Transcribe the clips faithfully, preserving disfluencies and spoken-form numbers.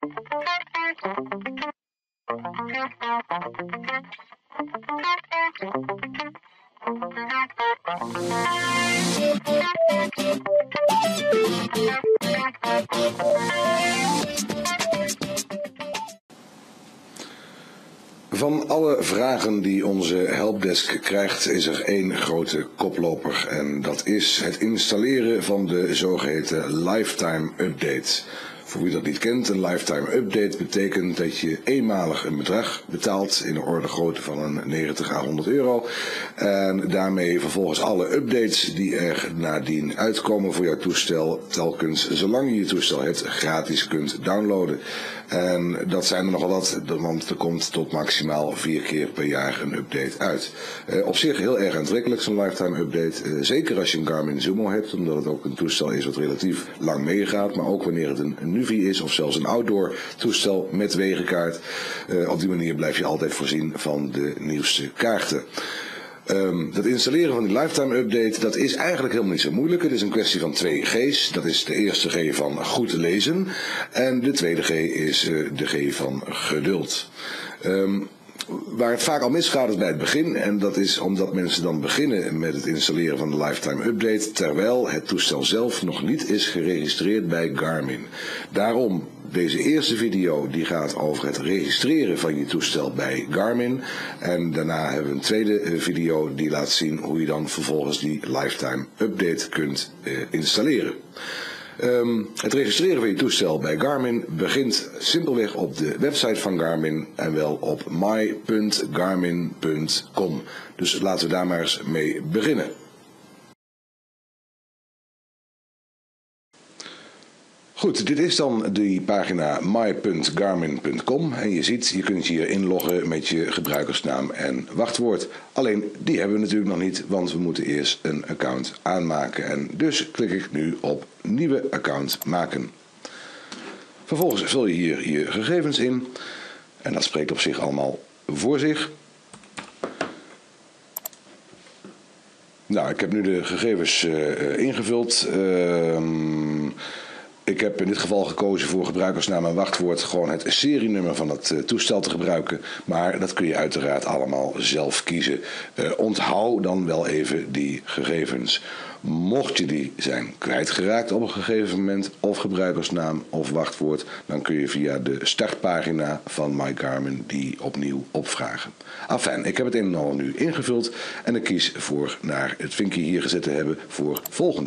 Van alle vragen die onze helpdesk krijgt is er één grote koploper en dat is het installeren van de zogeheten lifetime update. Voor wie dat niet kent, een lifetime update betekent dat je eenmalig een bedrag betaalt in de orde grootte van een negentig à honderd euro. En daarmee vervolgens alle updates die er nadien uitkomen voor jouw toestel telkens, zolang je je toestel hebt, gratis kunt downloaden. En dat zijn er nogal wat, want er komt tot maximaal vier keer per jaar een update uit. Uh, op zich heel erg aantrekkelijk zo'n lifetime update, uh, zeker als je een Garmin Zumo hebt, omdat het ook een toestel is wat relatief lang meegaat, maar ook wanneer het een, een Nuvi is of zelfs een outdoor toestel met wegenkaart. Uh, op die manier blijf je altijd voorzien van de nieuwste kaarten. Um, dat installeren van die lifetime update, dat is eigenlijk helemaal niet zo moeilijk. Het is een kwestie van twee G's. Dat is de eerste G van goed lezen en de tweede G is uh, de G van geduld. Um, Waar het vaak al misgaat is bij het begin, en dat is omdat mensen dan beginnen met het installeren van de lifetime update, terwijl het toestel zelf nog niet is geregistreerd bij Garmin. Daarom, deze eerste video die gaat over het registreren van je toestel bij Garmin, en daarna hebben we een tweede video die laat zien hoe je dan vervolgens die lifetime update kunt uh, installeren. Um, het registreren van je toestel bij Garmin begint simpelweg op de website van Garmin en wel op my punt garmin punt com. Dus laten we daar maar eens mee beginnen. Goed, dit is dan die pagina my punt garmin punt com en je ziet, je kunt je hier inloggen met je gebruikersnaam en wachtwoord. Alleen, die hebben we natuurlijk nog niet, want we moeten eerst een account aanmaken. En dus klik ik nu op nieuwe account maken. Vervolgens vul je hier je gegevens in en dat spreekt op zich allemaal voor zich. Nou, ik heb nu de gegevens uh, ingevuld. Uh, Ik heb in dit geval gekozen voor gebruikersnaam en wachtwoord gewoon het serienummer van het uh, toestel te gebruiken. Maar dat kun je uiteraard allemaal zelf kiezen. Uh, onthoud dan wel even die gegevens. Mocht je die zijn kwijtgeraakt op een gegeven moment, of gebruikersnaam of wachtwoord, dan kun je via de startpagina van My Garmin die opnieuw opvragen. Afijn, ik heb het een en ander nu ingevuld en ik kies voor naar het vinkje hier gezet te hebben voor volgende.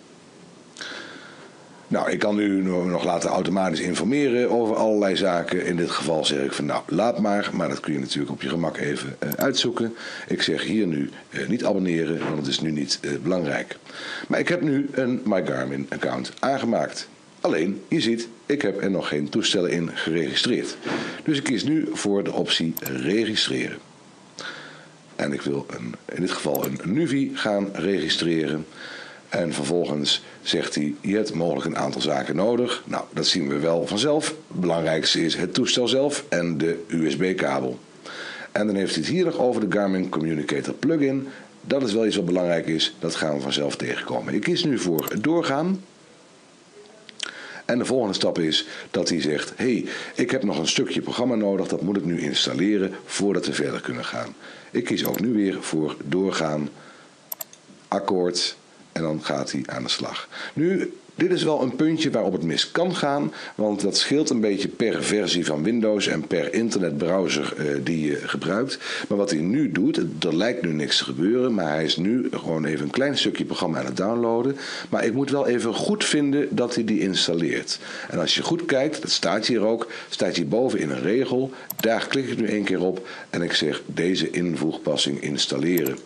Nou, ik kan u nog laten automatisch informeren over allerlei zaken. In dit geval zeg ik van nou, laat maar. Maar dat kun je natuurlijk op je gemak even uh, uitzoeken. Ik zeg hier nu uh, niet abonneren, want het is nu niet uh, belangrijk. Maar ik heb nu een My Garmin account aangemaakt. Alleen, je ziet, ik heb er nog geen toestellen in geregistreerd. Dus ik kies nu voor de optie registreren. En ik wil een, in dit geval een Nuvi gaan registreren. En vervolgens zegt hij, je hebt mogelijk een aantal zaken nodig. Nou, dat zien we wel vanzelf. Het belangrijkste is het toestel zelf en de U S B-kabel. En dan heeft hij het hier nog over de Garmin Communicator plugin. Dat is wel iets wat belangrijk is. Dat gaan we vanzelf tegenkomen. Ik kies nu voor doorgaan. En de volgende stap is dat hij zegt, hé, hey, ik heb nog een stukje programma nodig. Dat moet ik nu installeren voordat we verder kunnen gaan. Ik kies ook nu weer voor doorgaan, akkoord. En dan gaat hij aan de slag. Nu, dit is wel een puntje waarop het mis kan gaan. Want dat scheelt een beetje per versie van Windows en per internetbrowser uh, die je gebruikt. Maar wat hij nu doet, er lijkt nu niks te gebeuren. Maar hij is nu gewoon even een klein stukje programma aan het downloaden. Maar ik moet wel even goed vinden dat hij die installeert. En als je goed kijkt, dat staat hier ook, staat hierboven in een regel. Daar klik ik nu één keer op en ik zeg deze invoegpassing installeren.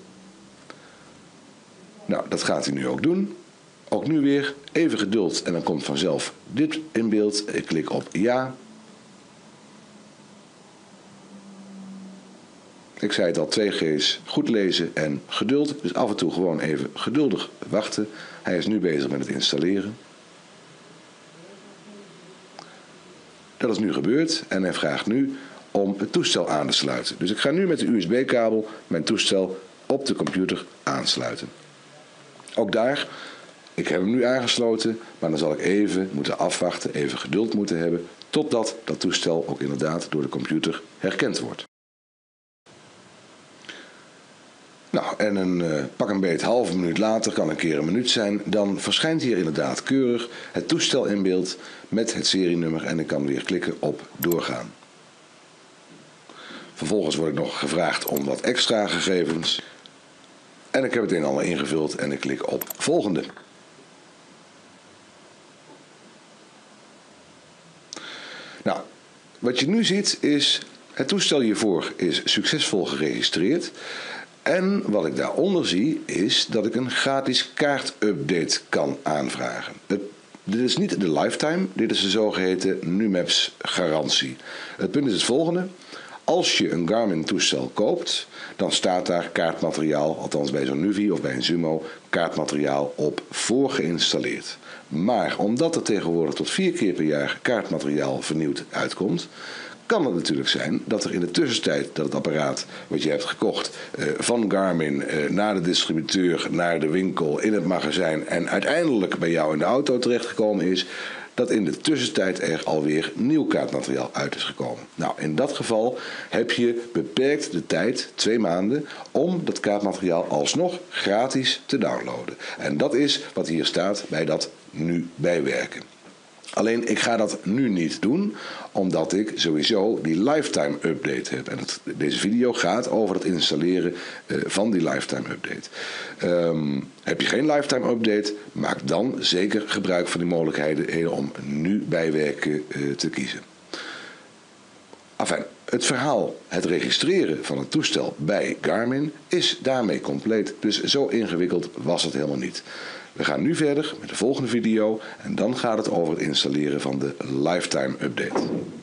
Nou, dat gaat hij nu ook doen. Ook nu weer even geduld en dan komt vanzelf dit in beeld. Ik klik op ja. Ik zei het al, twee G's, goed lezen en geduld. Dus af en toe gewoon even geduldig wachten. Hij is nu bezig met het installeren. Dat is nu gebeurd en hij vraagt nu om het toestel aan te sluiten. Dus ik ga nu met de U S B-kabel mijn toestel op de computer aansluiten. Ook daar, ik heb hem nu aangesloten, maar dan zal ik even moeten afwachten, even geduld moeten hebben totdat dat toestel ook inderdaad door de computer herkend wordt. Nou, en een uh, pak een beet halve minuut later, kan een keer een minuut zijn, dan verschijnt hier inderdaad keurig het toestel in beeld met het serienummer en ik kan weer klikken op doorgaan. Vervolgens word ik nog gevraagd om wat extra gegevens en ik heb het een en ander ingevuld en ik klik op volgende. Nou, wat je nu ziet is, het toestel hiervoor is succesvol geregistreerd. En wat ik daaronder zie is dat ik een gratis kaartupdate kan aanvragen. Het, dit is niet de lifetime, dit is de zogeheten Numaps garantie. Het punt is het volgende. Als je een Garmin toestel koopt, dan staat daar kaartmateriaal, althans bij zo'n Nuvi of bij een Zumo, kaartmateriaal op voorgeïnstalleerd. Maar omdat er tegenwoordig tot vier keer per jaar kaartmateriaal vernieuwd uitkomt, kan het natuurlijk zijn dat er in de tussentijd dat het apparaat wat je hebt gekocht uh, van Garmin uh, naar de distributeur, naar de winkel, in het magazijn en uiteindelijk bij jou in de auto terechtgekomen is, dat in de tussentijd er alweer nieuw kaartmateriaal uit is gekomen. Nou, in dat geval heb je beperkt de tijd, twee maanden, om dat kaartmateriaal alsnog gratis te downloaden. En dat is wat hier staat bij dat nu bijwerken. Alleen ik ga dat nu niet doen, omdat ik sowieso die lifetime update heb. En het, deze video gaat over het installeren uh, van die lifetime update. Um, heb je geen lifetime update, maak dan zeker gebruik van die mogelijkheden om nu bijwerken uh, te kiezen. Enfin, het verhaal, het registreren van het toestel bij Garmin is daarmee compleet. Dus zo ingewikkeld was het helemaal niet. We gaan nu verder met de volgende video en dan gaat het over het installeren van de lifetime update.